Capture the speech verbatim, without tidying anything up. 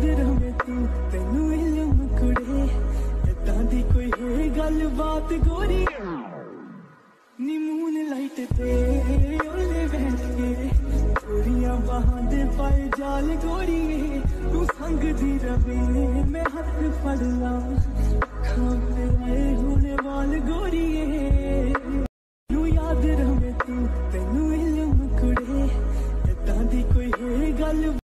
रवे तू तेनू इल्म कुड़े इदां दी कोई है गल बात गोरी नी मून लाइट ते ओले बैठ के चोरियां बाहां दे पाए जाल गोरी तू संग दी रवे मैं हथ फड़ ला खां पे आए होने वाल गोरी